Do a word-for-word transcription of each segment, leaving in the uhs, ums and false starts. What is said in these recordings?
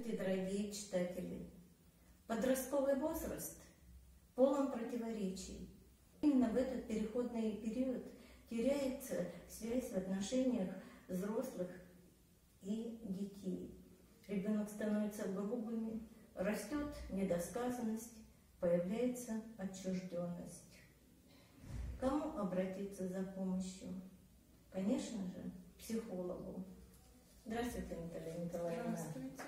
Здравствуйте, дорогие читатели! Подростковый возраст полон противоречий. Именно в этот переходный период теряется связь в отношениях взрослых и детей. Ребенок становится грубым, растет недосказанность, появляется отчужденность. К кому обратиться за помощью? Конечно же, к психологу. Здравствуйте, Наталья Николаевна. Здравствуйте.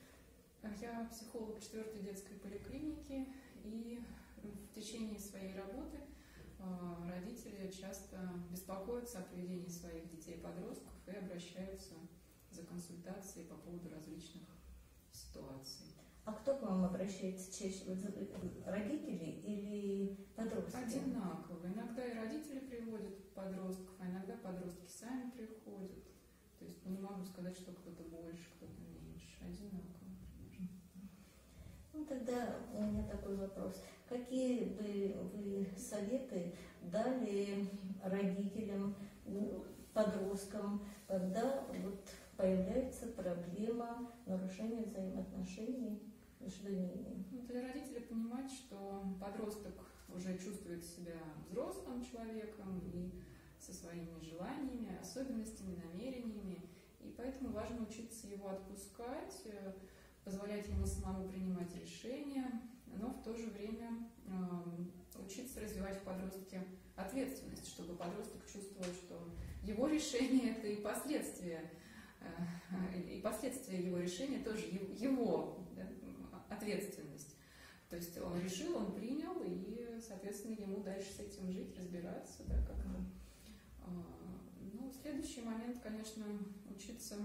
Я психолог четвертой детской поликлиники, и в течение своей работы родители часто беспокоятся о поведении своих детей-подростков и обращаются за консультацией по поводу различных ситуаций. А кто к вам обращается чаще? Родители или подростки? Одинаково. Иногда и родители приводят подростков, а иногда подростки сами приходят. То есть не могу сказать, что кто-то больше, кто-то меньше. Одинаково примерно. Ну, тогда у меня такой вопрос. Какие бы вы советы дали родителям, подросткам, когда вот появляется проблема нарушения взаимоотношений между ними? Ну, для родителей понимать, что подросток уже чувствует себя взрослым человеком и со своими желаниями, особенностями, намерениями, и поэтому важно учиться его отпускать, позволять ему самому принимать решения, но в то же время э, учиться развивать в подростке ответственность, чтобы подросток чувствовал, что его решение – это и последствия, э, и последствия его решения тоже его да, ответственность. То есть он решил, он принял, и, соответственно, ему дальше с этим жить, разбираться, да, как это. Ну, следующий момент, конечно, учиться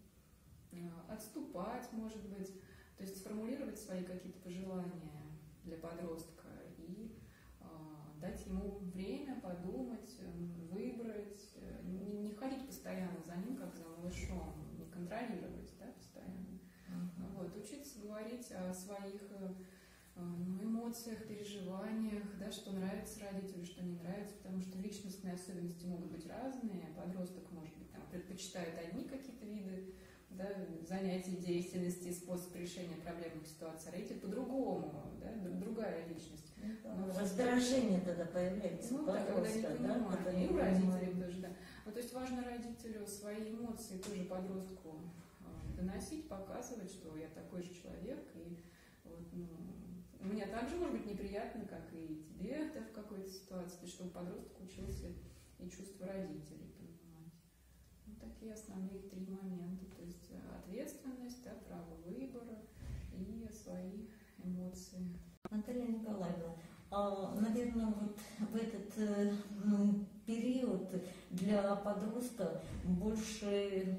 отступать, может быть, то есть сформулировать свои какие-то пожелания для подростка и э, дать ему время подумать, выбрать, не, не ходить постоянно за ним, как за малышом, не контролировать, да, постоянно. Uh-huh. Вот, учиться говорить о своих э, ну, эмоциях, переживаниях, да, что нравится родителю, что не нравится, потому что личностные особенности могут быть разные. Подросток, может быть, там, предпочитает одни какие-то виды, да, занятий, деятельности, способ решения проблемных ситуаций, а родитель по-другому, да, другая личность. Ну, раздражение тогда появляется. Ну, да, когда не понимают, да, и у родителей тоже, да. Ну, то есть важно родителю свои эмоции тоже подростку э, доносить, показывать, что я такой же человек, и вот, ну, мне также может быть неприятно, как и тебе, да, в какой-то ситуации, чтобы подросток учился и чувства родителей понимать. Ну, такие основные три момента, то есть ответственность, да, право выбора и свои эмоции. Наталья Николаевна, а, наверное, вот в этот э, период для подростка больше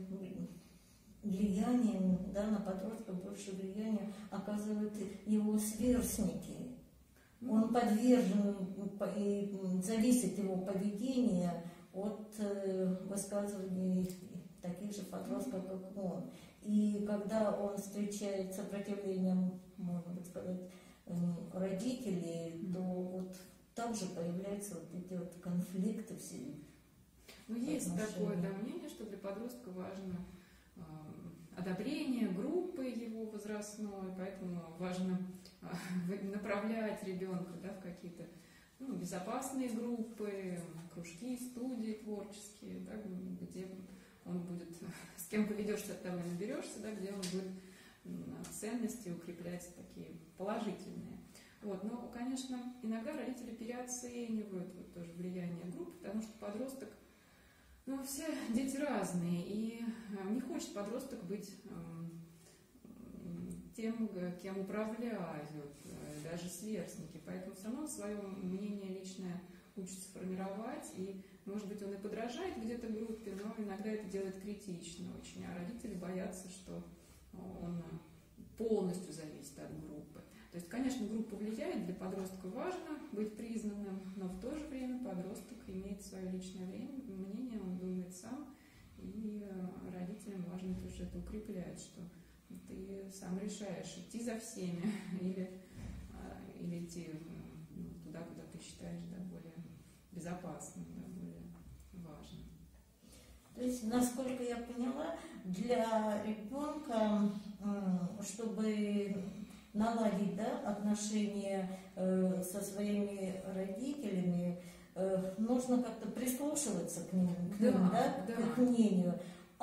влиянием, да, на подростка больше влияния оказывают его сверстники. Он подвержен, и зависит его поведение от э, высказываний таких же подростков, как он. И когда он встречает сопротивлением, можно так сказать, родителей, то вот также появляются вот эти вот конфликты все. Ну, есть такое, да, мнение, что для подростка важно э, одобрение группы его возрастной, поэтому важно э, направлять ребенка, да, в какие-то ну, безопасные группы, кружки, студии творческие, да, где он будет, с кем поведешься, от того и наберешься, да, где он будет ценности укреплять такие положительные. Вот. Но, конечно, иногда родители переоценивают вот, тоже влияние групп, потому что подросток, ну, все дети разные, и не хочет подросток быть э, тем, кем управляют э, даже сверстники, поэтому все равно свое мнение личное учится формировать, и, может быть, он и подражает где-то группе, но иногда это делает критично очень, а родители боятся, что он полностью зависит от группы. То есть, конечно, группа влияет, для подростка важно быть признанным, но в то же время подросток имеет свое личное мнение, он думает сам, и родителям важно тоже это укреплять, что ты сам решаешь, идти за всеми или, или идти ну, туда, куда ты считаешь, да, более безопасным, да, более важным. То есть, насколько я поняла, для ребенка чтобы наладить, да, отношения э, со своими родителями, э, нужно как-то прислушиваться к ним, к, Да, ним, да, да. к их мнению.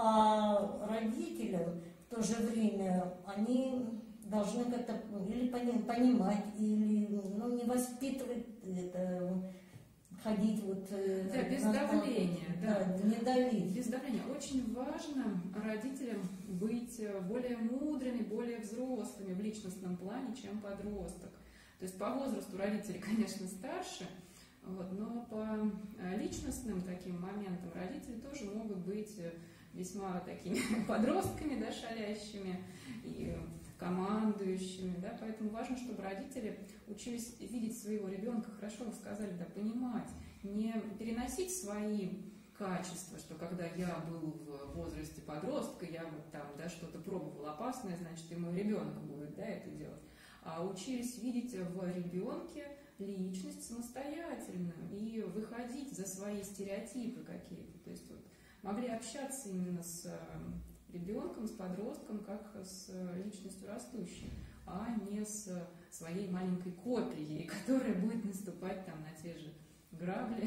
А родителям в то же время они должны как-то или понимать, или ну, не воспитывать это, ходить вот... Да, без на, давления. Да, Да. не давить. Без давления. Очень важно родителям быть более мудрыми, более взрослыми в личностном плане, чем подросток. То есть по возрасту родители, конечно, старше, вот, но по личностным таким моментам родители тоже могут быть весьма такими подростками, да, шалящими и командующими, да, поэтому важно, чтобы родители учились видеть своего ребенка, хорошо вы сказали, да, понимать, не переносить свои качества, что когда я был в возрасте подростка, я вот там, да, что-то пробовал опасное, значит, и мой ребенок будет, да, это делать, а учились видеть в ребенке личность самостоятельную и выходить за свои стереотипы какие-то, то есть вот могли общаться именно с ребенком, с подростком, как с личностью растущей, а не с своей маленькой копией, которая будет наступать там на те же грабли.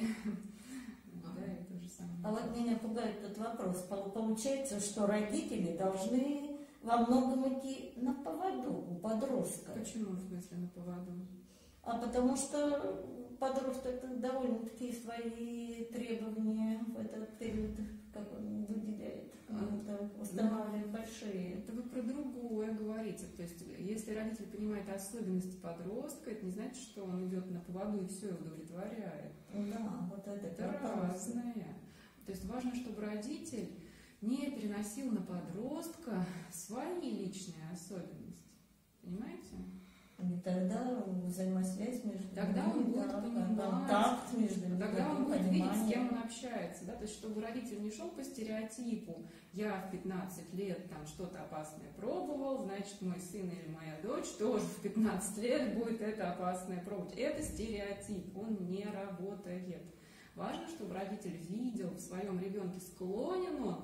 Да, и то же самое. А вот меня пугает этот вопрос. Получается, что родители должны во многом идти на поводу у подростка. Почему, в смысле, на поводу? А потому что подросток довольно-таки свои требования в этот период как он выделяет, это устанавливает большие. Это вы про другое говорите. То есть, если родитель понимает особенности подростка, это не значит, что он идет на поводу и все удовлетворяет. Да, вот это, это разное. То есть важно, чтобы родитель не переносил на подростка свои личные особенности. Понимаете? И тогда взаимосвязь между тогда ними, он будет да, понимать, контакт между ними, тогда он будет понимание. видеть, с кем он общается, да, то есть чтобы родитель не шел по стереотипу, я в пятнадцать лет там что-то опасное пробовал, значит мой сын или моя дочь тоже в пятнадцать лет будет это опасное пробовать. Это стереотип, он не работает. Важно, чтобы родитель видел в своем ребенке, склонен он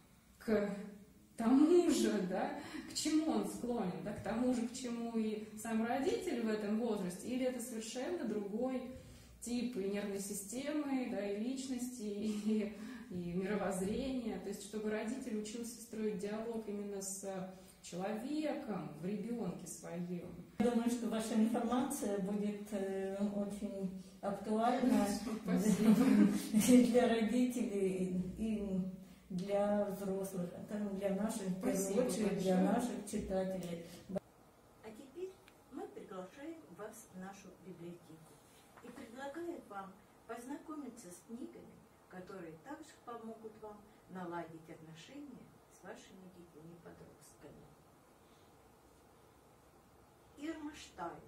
к тому же, да, к чему он склонен, да, к тому же, к чему и сам родитель в этом возрасте, или это совершенно другой тип и нервной системы, да, и личности, и, и мировоззрения, то есть чтобы родитель учился строить диалог именно с человеком в ребенке своем. Я думаю, что ваша информация будет э, очень актуальна и для родителей, и для взрослых, а там для наших, в первую очередь, для наших читателей. А теперь мы приглашаем вас в нашу библиотеку и предлагаем вам познакомиться с книгами, которые также помогут вам наладить отношения с вашими детьми и подростками. Ирма Штайн.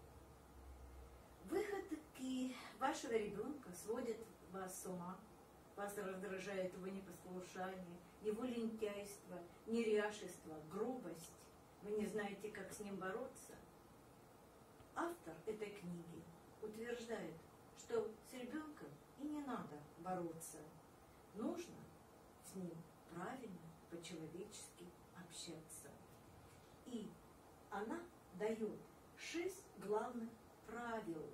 Выходки вашего ребенка сводят вас с ума. Вас раздражает его непослушание, его лентяйство, неряшество, грубость. Вы не знаете, как с ним бороться. Автор этой книги утверждает, что с ребенком и не надо бороться. Нужно с ним правильно, по-человечески общаться. И она дает шесть главных правил.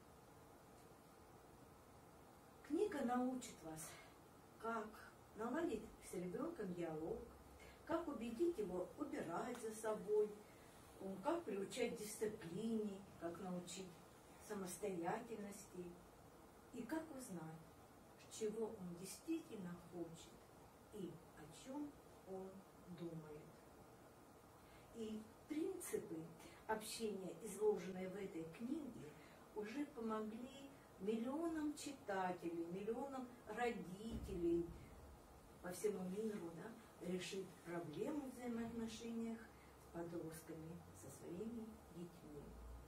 Книга научит вас, как наладить с ребенком диалог, как убедить его убирать за собой, как приучать дисциплине, как научить самостоятельности и как узнать, чего он действительно хочет и о чем он думает. И принципы общения, изложенные в этой книге, уже помогли миллионам читателей, миллионам родителей по всему миру, да, решить проблему в взаимоотношениях с подростками, со своими детьми.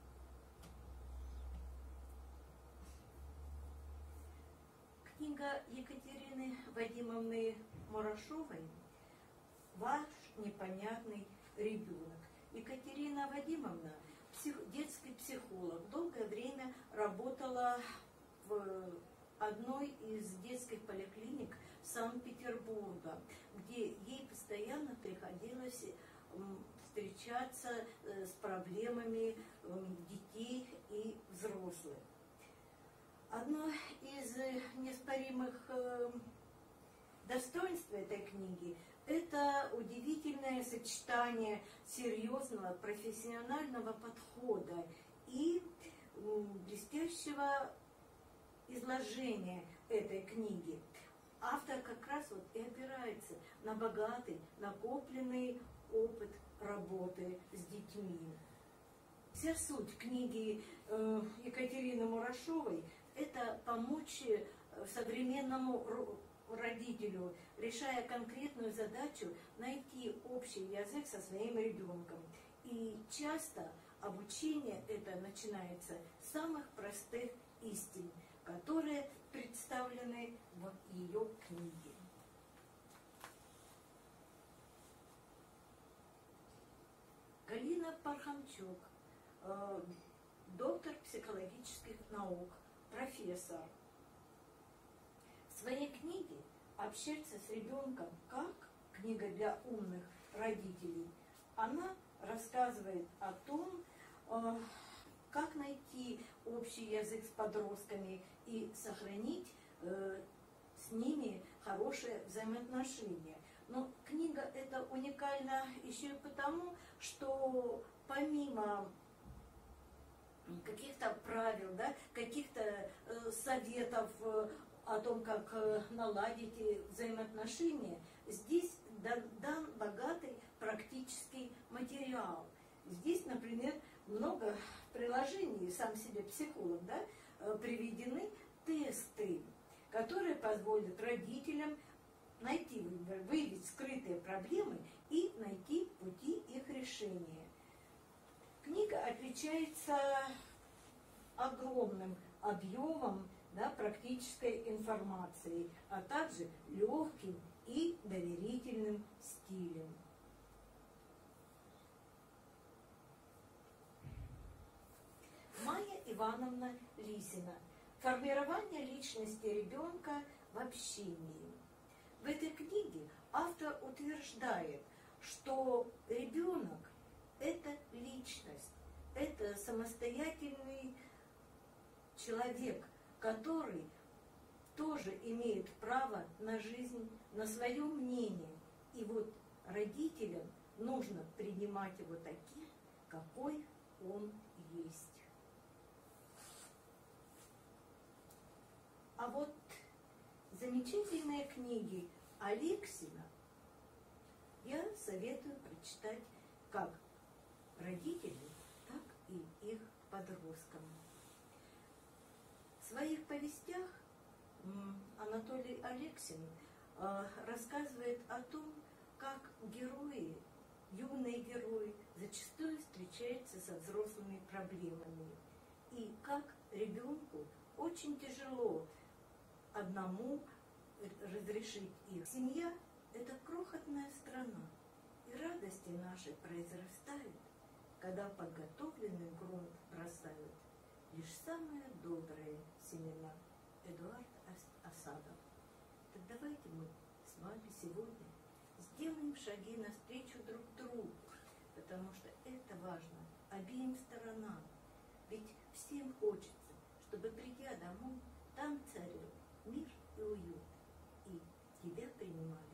Книга Екатерины Вадимовны Мурашовой «Ваш непонятный ребенок». Екатерина Вадимовна, псих, детский психолог, долгое время работала в одной из детских поликлиник Санкт-Петербурга, где ей постоянно приходилось встречаться с проблемами детей и взрослых. Одно из неоспоримых достоинств этой книги – это удивительное сочетание серьезного профессионального подхода и блестящего изложения этой книги. Автор как раз вот и опирается на богатый, накопленный опыт работы с детьми. Вся суть книги Екатерины Мурашовой – это помочь современному родителю, решая конкретную задачу, найти общий язык со своим ребенком. И часто обучение это начинается с самых простых истин, которые представлены в ее книге. Галина Пархамчук, э, доктор психологических наук, профессор. В своей книге «Общаться с ребенком как книга для умных родителей» она рассказывает о том, э, как найти общий язык с подростками и сохранить э, с ними хорошие взаимоотношения. Но книга эта уникальна еще и потому, что помимо каких-то правил, да, каких-то э, советов э, о том, как э, наладить взаимоотношения, здесь дан, дан богатый практический материал. Здесь, например, много приложений, сам себе психолог, да, э, приведены тесты, которые позволят родителям найти, выявить скрытые проблемы и найти пути их решения. Книга отличается огромным объемом, да, практической информации, а также легким и доверительным стилем. Майя Ивановна Лисина. Формирование личности ребенка в общении. В этой книге автор утверждает, что ребенок – это личность, это самостоятельный человек, который тоже имеет право на жизнь, на свое мнение. И вот родителям нужно принимать его таким, какой он есть. А вот замечательные книги Алексина я советую прочитать как родителям, так и их подросткам. В своих повестях Анатолий Алексин рассказывает о том, как герои, юные герои, зачастую встречаются со взрослыми проблемами. И как ребенку очень тяжело одному разрешить их. Семья – это крохотная страна, и радости наши произрастают, когда подготовленный грунт бросают лишь самые добрые семена. Эдуард Асадов. Так давайте мы с вами сегодня сделаем шаги навстречу друг другу, потому что это важно обеим сторонам. Ведь всем хочется, чтобы, придя домой, там царил мир и уют, и тебя принимали